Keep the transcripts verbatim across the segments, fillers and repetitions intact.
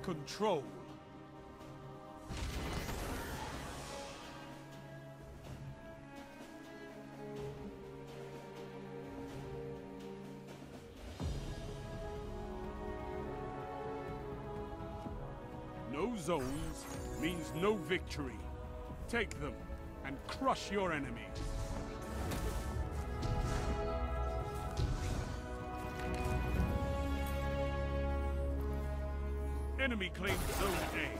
control. No zones means no victory. Take them and crush your enemies. Enemy claims Zone A.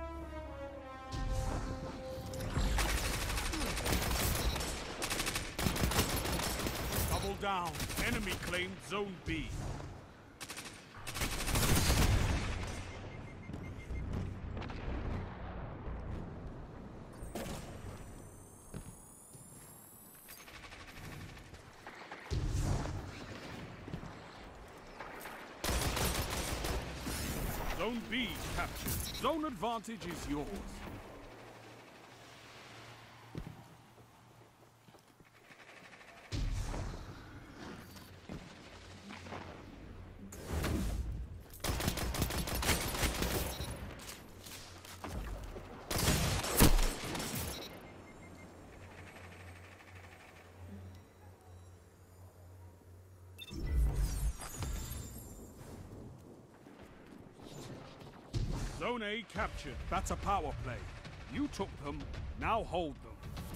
Double down. Enemy claimed Zone B. Zone B captured. Zone advantage is yours. Zone A captured. That's a power play. You took them, now hold them.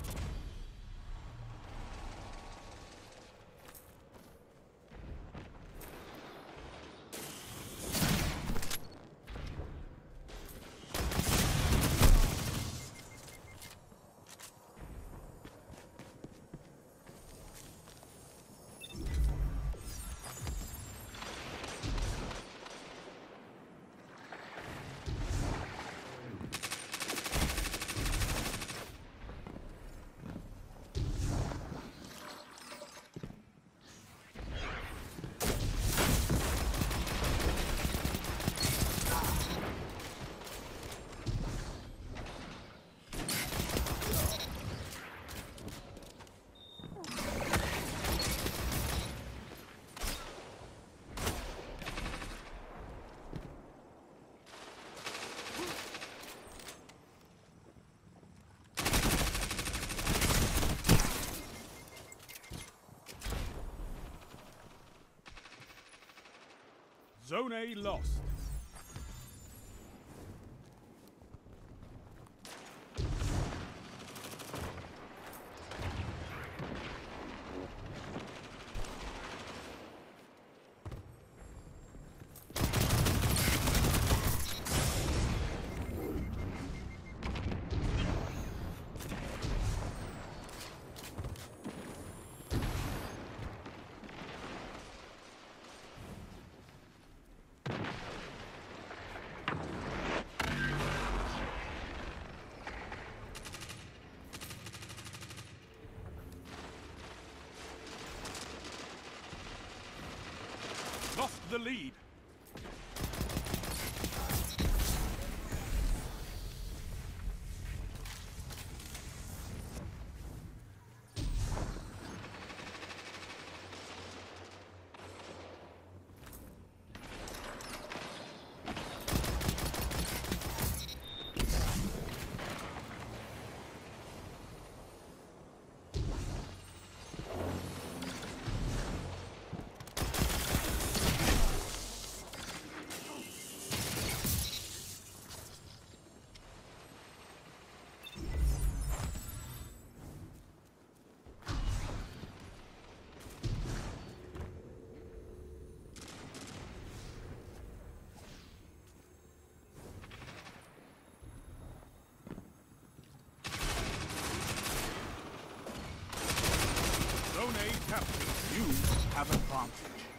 Zone A lost. Lost the lead. Zone A captured. You have advantage.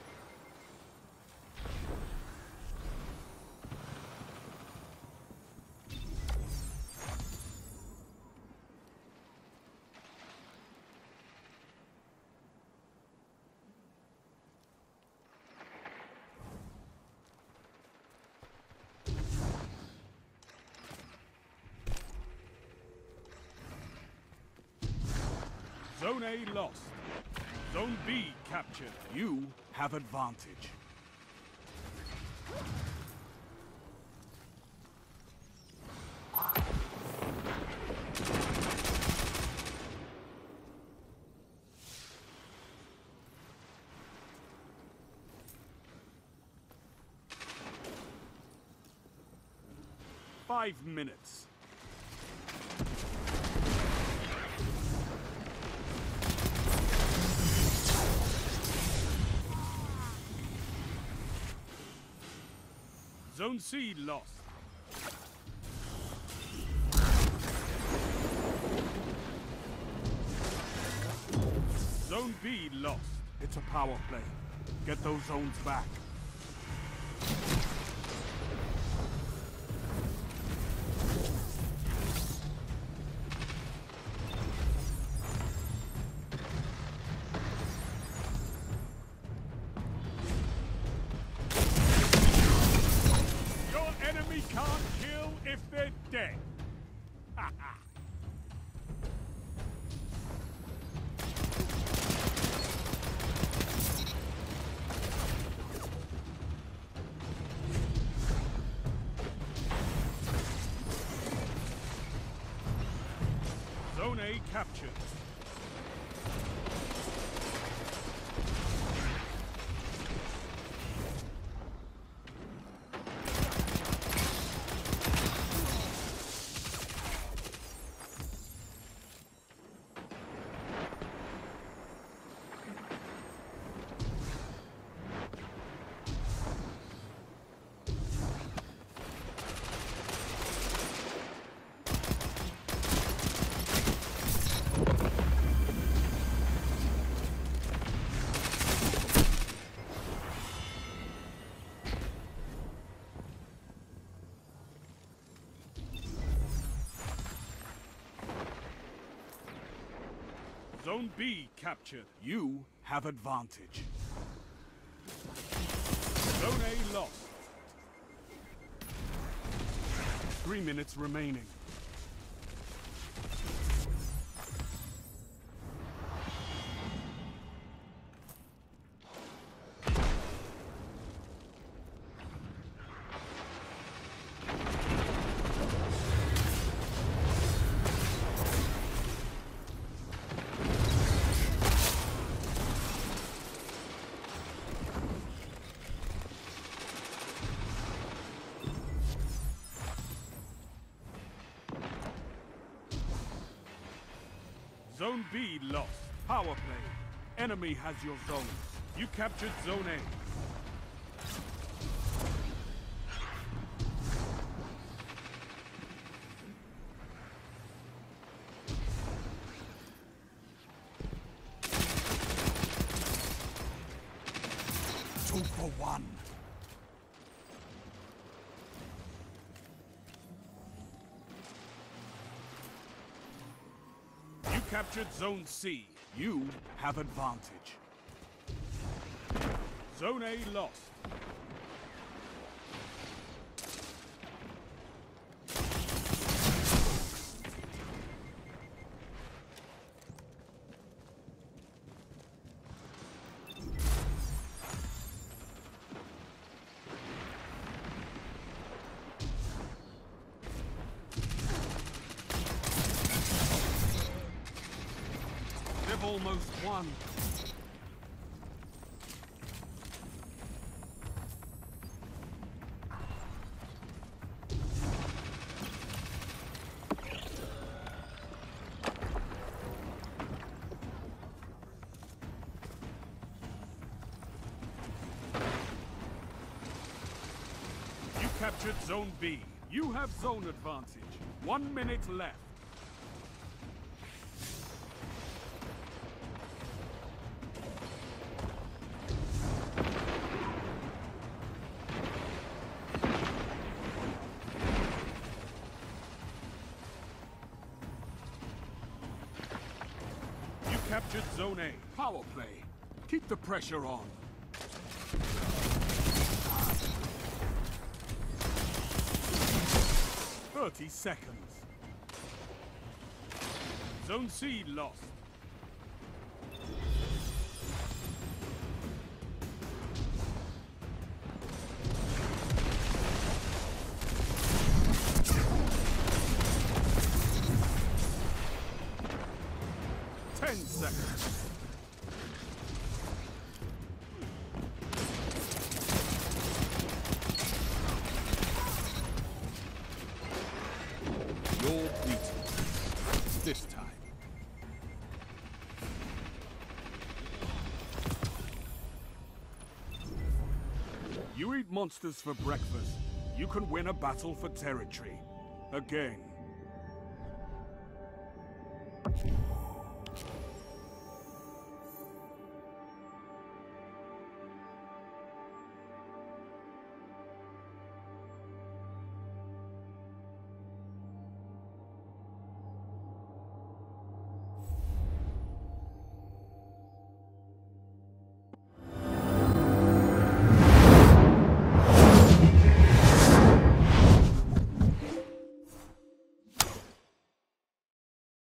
Zone A lost. Zone B captured. You have advantage. Five minutes. Zone C lost. Zone B lost. It's a power play. Get those zones back. Your enemy can't kill if they're dead. Ha ha. Zone A captured. Zone B captured. You have advantage. Zone A lost. Three minutes remaining. Zone B lost. Power play. Enemy has your zone. You captured Zone A. Two for one. You captured Zone C. You have advantage. Zone A lost. They've almost won. You captured Zone B. You have zone advantage. One minute left. Captured Zone A. Power play. Keep the pressure on. Thirty seconds. Zone C lost. Ten seconds. defeat monsters for breakfast, you can win a battle for territory. Again.